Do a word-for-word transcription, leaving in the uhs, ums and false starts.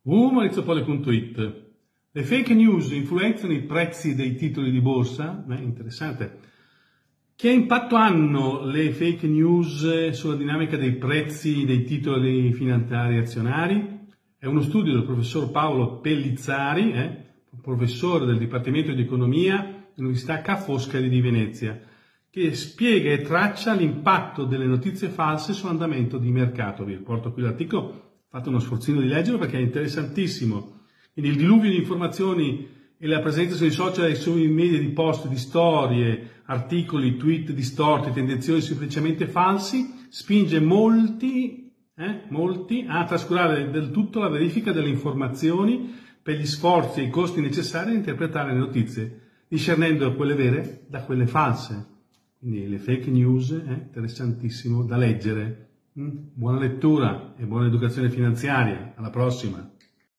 w maurizio poli punto it. Le fake news influenzano i prezzi dei titoli di borsa? Beh, interessante. Che impatto hanno le fake news sulla dinamica dei prezzi dei titoli finanziari azionari? È uno studio del professor Paolo Pellizzari, eh, professore del Dipartimento di Economia dell'Università Ca' Foscari di Venezia, che spiega e traccia l'impatto delle notizie false sull'andamento di mercato. Vi riporto qui l'articolo. Fate uno sforzino di leggerlo perché è interessantissimo. Quindi il diluvio di informazioni e la presenza sui social e sui media di post, di storie, articoli, tweet distorti, tendenziosi semplicemente falsi, spinge molti, eh, molti a trascurare del tutto la verifica delle informazioni per gli sforzi e i costi necessari ad interpretare le notizie, discernendo quelle vere da quelle false. Quindi le fake news è eh, interessantissimo da leggere. Buona lettura e buona educazione finanziaria. Alla prossima!